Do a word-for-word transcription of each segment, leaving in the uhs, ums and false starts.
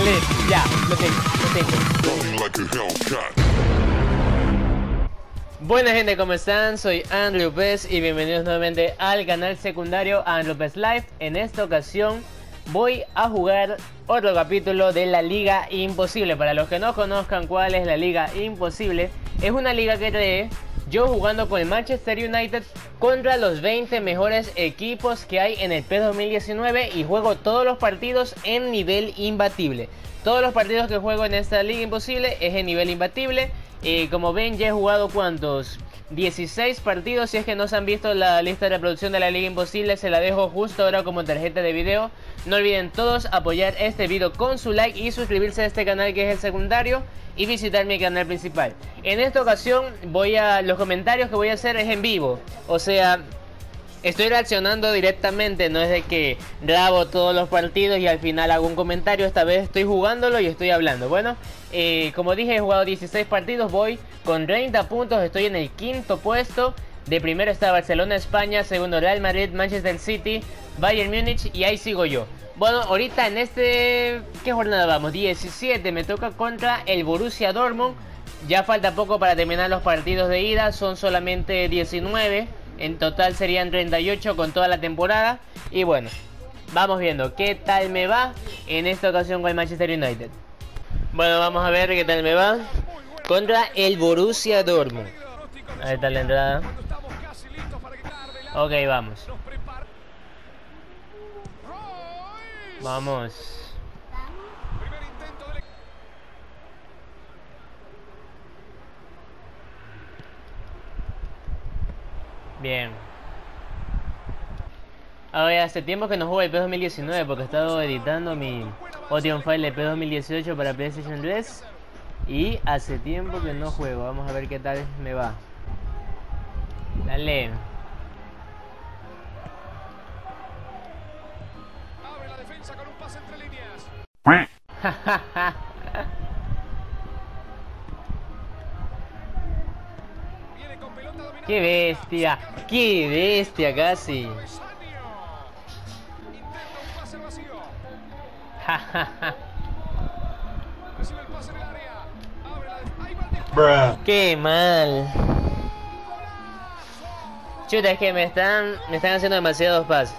Dale, ya, lo tengo, lo tengo. Buena gente, ¿cómo están? Soy Andrew Pez y bienvenidos nuevamente al canal secundario Andrew Pez Live. En esta ocasión voy a jugar otro capítulo de la Liga Imposible. Para los que no conozcan cuál es la Liga Imposible, es una liga que creé yo jugando con el Manchester United contra los veinte mejores equipos que hay en el PES dos mil diecinueve y juego todos los partidos en nivel imbatible. Todos los partidos que juego en esta Liga Imposible es en nivel imbatible. Y como ven, ya he jugado ¿cuántos? dieciséis partidos. Si es que no se han visto la lista de reproducción de la Liga Imposible, se la dejo justo ahora como tarjeta de video. No olviden todos apoyar este video con su like y suscribirse a este canal que es el secundario y visitar mi canal principal. En esta ocasión voy a... los comentarios que voy a hacer es en vivo. O sea, estoy reaccionando directamente, no es de que grabo todos los partidos y al final hago un comentario. Esta vez estoy jugándolo y estoy hablando. Bueno, eh, como dije, he jugado dieciséis partidos, voy con treinta puntos, estoy en el quinto puesto. De primero está Barcelona, España, segundo Real Madrid, Manchester City, Bayern Múnich y ahí sigo yo. Bueno, ahorita en este... ¿qué jornada vamos? diecisiete, me toca contra el Borussia Dortmund. Ya falta poco para terminar los partidos de ida, son solamente diecinueve. En total serían treinta y ocho con toda la temporada. Y bueno, vamos viendo qué tal me va en esta ocasión con el Manchester United. Bueno, vamos a ver qué tal me va contra el Borussia Dortmund. Ahí está la entrada. Ok, vamos. Vamos. Bien. Ahora, hace tiempo que no juego el PES dos mil diecinueve porque he estado editando mi audio file de PES dos mil dieciocho para PlayStation tres. Y hace tiempo que no juego. Vamos a ver qué tal me va. Dale. Abre la defensa con un pase entre líneas. Viene con pelota dominante. ¡Qué bestia! ¡Qué bestia casi! Intenta un pase al vacío. Recibe el pase en el área. Abre la defensa. Ahí va el disparo. ¡Qué mal! Chuta, es que me están, me están haciendo demasiados pases.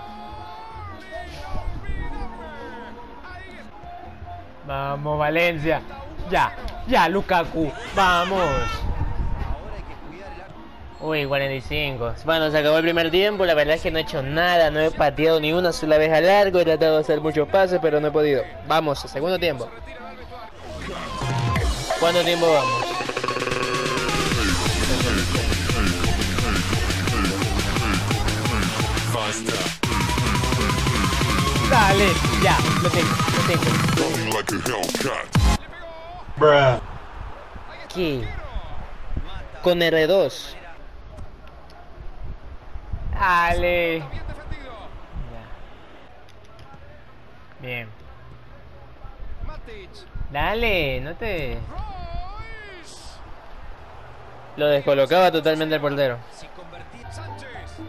Vamos, Valencia. Ya, ya, Lukaku. Vamos. Uy, cuarenta y cinco. Bueno, se acabó el primer tiempo. La verdad es que no he hecho nada. No he pateado ni una sola vez a largo. He tratado de hacer muchos pases, pero no he podido. Vamos, segundo tiempo. ¿Cuánto tiempo vamos? Dale, ya, lo tengo, lo tengo. ¿Qué? Con R dos. Dale. Bien defendido. Ya. Bien. Matic. Dale, no te... Royce. Lo descolocaba totalmente el portero. Sánchez.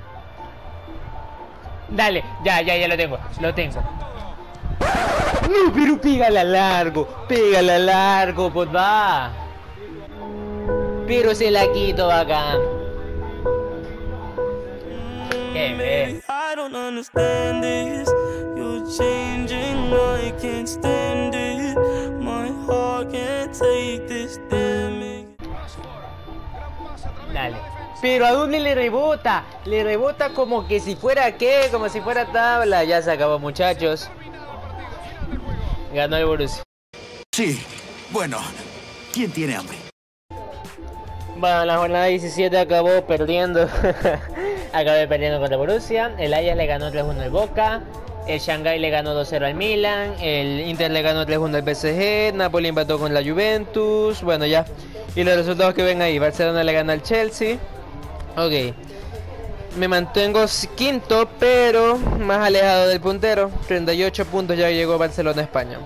Dale, ya, ya, ya lo tengo, lo tengo. No, pero pégala largo, pégala largo, pues va. Pero se la quito acá. Qué bien. I don't understand this. You're changing, I can't stand it. My heart can't take this damage. Dale. Pero a dónde le rebota, le rebota como que si fuera qué, como si fuera tabla. Ya se acabó, muchachos. Ganó el Borussia. Sí, bueno, ¿quién tiene hambre? Bueno, la jornada diecisiete acabó perdiendo. Acabé perdiendo contra Borussia. El Ajax le ganó tres uno al Boca. El Shanghái le ganó dos cero al Milan. El Inter le ganó tres uno al P S G. Napoli empató con la Juventus. Bueno, ya. Y los resultados que ven ahí. Barcelona le gana al Chelsea. Ok. Me mantengo quinto, pero más alejado del puntero. treinta y ocho puntos ya llegó Barcelona a España.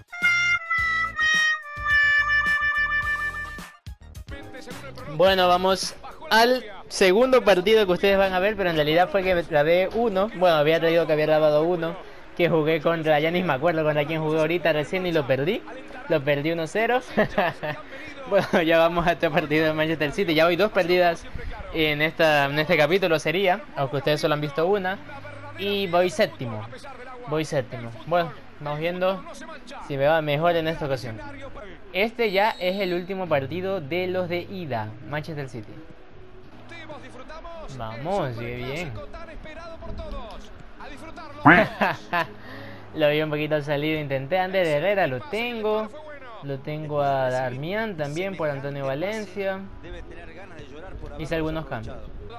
Bueno, vamos al segundo partido que ustedes van a ver, pero en realidad fue que grabé uno. Bueno, había traído que había grabado uno. que jugué contra, ya ni me acuerdo contra quién jugué ahorita recién y lo perdí. Lo perdí uno cero. Bueno, ya vamos a este partido de Manchester City. Ya voy dos perdidas en, esta, en este capítulo sería, aunque ustedes solo han visto una. Y voy séptimo. Voy séptimo. Bueno, vamos viendo si me va mejor en esta ocasión. Este ya es el último partido de los de ida, Manchester City. Vamos, qué bien. Lo vi un poquito al salido, intenté. Ander Herrera lo tengo. Lo tengo a Darmian también por Antonio Valencia. Hice algunos cambios.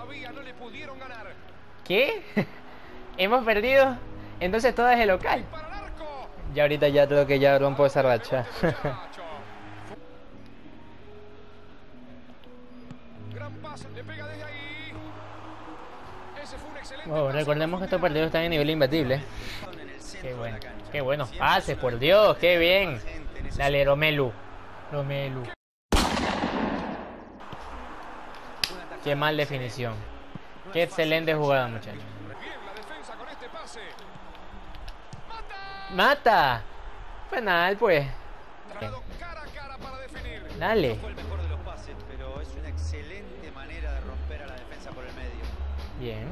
¿Qué? ¿Hemos perdido? Entonces todo es el local. Ya ahorita ya creo que ya rompo esa racha. Wow, recordemos que estos partidos están en nivel imbatible. Qué bueno, qué buenos pases, por Dios, qué bien. Dale, Romelu. Romelu. Qué mal definición. Qué excelente jugada, muchachos. Mata. Penal, pues. Dale. Bien.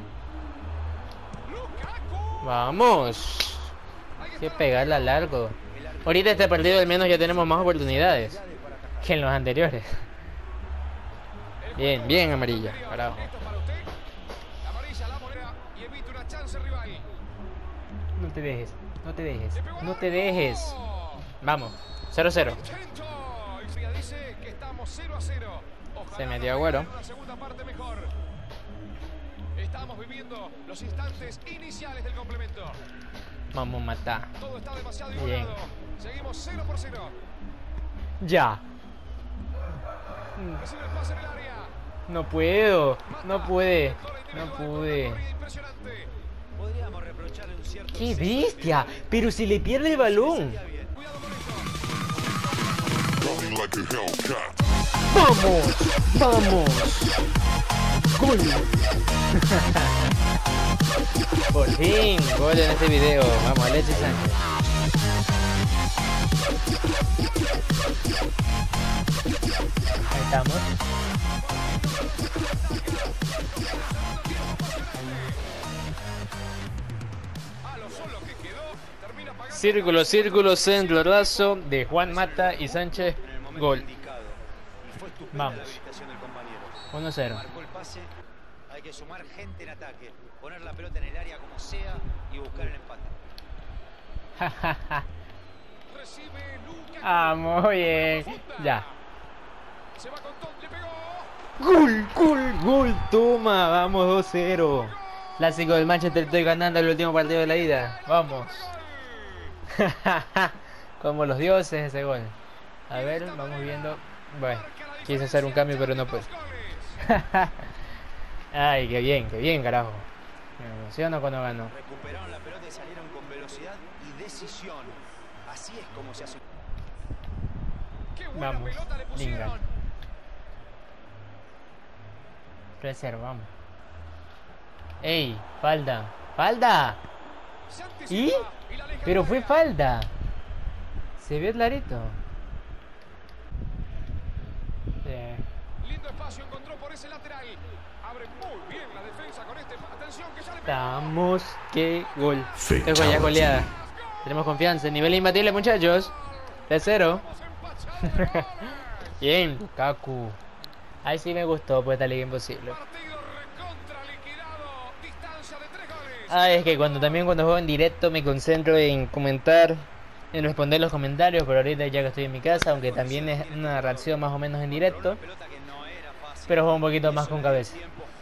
Vamos. Hay que pegarla largo. Ahorita este partido al menos ya tenemos más oportunidades que en los anteriores. Bien, bien amarilla. Carajo. No te dejes, no te dejes, no te dejes. Vamos, cero cero. Se metió Agüero. Estamos viviendo los instantes iniciales del complemento. Vamos a matar. Todo está demasiado igualado. Seguimos cero por cero. Ya. No puedo. No puede. No pude. ¡Qué bestia! Pero si le pierde el balón. ¡Vamos! ¡Vamos! ¡Gol! Por fin, gol en este video. Vamos, Alexis Sánchez. Ahí estamos. Círculo, círculo, centro, raso de Juan Mata y Sánchez. Gol. Vamos. uno cero. Hay que sumar gente en ataque, poner la pelota en el área como sea y buscar el empate. Ah, muy bien. Ya. Gol, gol, gol. Toma, vamos dos cero. Clásico del Manchester, estoy ganando el último partido de la ida. Vamos. Como los dioses ese gol. A ver, vamos viendo. Bueno, quise hacer un cambio pero no puedo. Ay, qué bien, qué bien, carajo. Me emociono cuando gano. Recuperaron la pelota y salieron con velocidad y decisión. Así es como se hace. Vamos, Lingard. Reservamos. Ey, falda. ¡Falda! ¿Y? Pero fue falda. Se ve clarito. Sí. Lindo espacio encontró por ese lateral. Abre muy bien la defensa con este. Atención que sale. Vamos, qué gol. Qué ya goleada. Tenemos confianza. Nivel imbatible, muchachos. De cero. Bien, Lukaku. Ahí sí me gustó, pues esta liga imposible. Ah, es que cuando también cuando juego en directo me concentro en comentar, en responder los comentarios, pero ahorita ya que estoy en mi casa, aunque también es una reacción más o menos en directo, pero juego un poquito más con cabeza.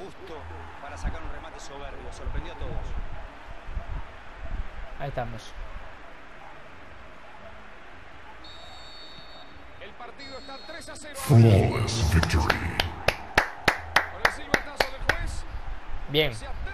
Ahí estamos. El partido está tres a cero. Flawless victory. Con el silbatazo del juez. Bien.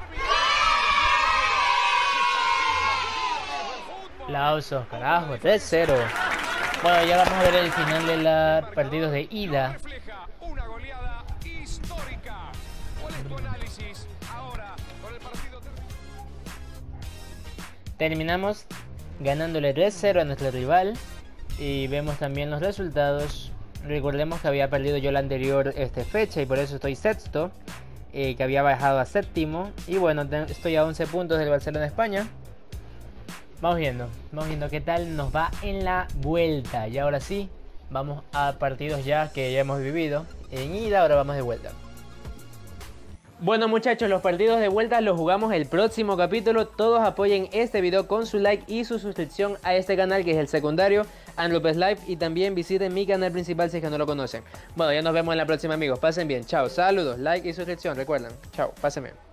Aplausos, carajo, tres cero. Bueno, ya vamos a ver el final de los partidos de ida. Una goleada histórica. ¿Cuál es tu análisis ahora con el partido? terminamos ganándole tres cero a nuestro rival. Y vemos también los resultados. Recordemos que había perdido yo la anterior este, fecha y por eso estoy sexto, eh, que había bajado a séptimo. Y bueno, estoy a once puntos del Barcelona España. Vamos viendo, vamos viendo qué tal nos va en la vuelta. Y ahora sí, vamos a partidos ya que ya hemos vivido. En ida, ahora vamos de vuelta. Bueno muchachos, los partidos de vuelta los jugamos el próximo capítulo. Todos apoyen este video con su like y su suscripción a este canal que es el secundario Andlopez Live. Y también visiten mi canal principal si es que no lo conocen. Bueno, ya nos vemos en la próxima amigos. Pasen bien, chao, saludos, like y suscripción, recuerden. Chao, pásenme.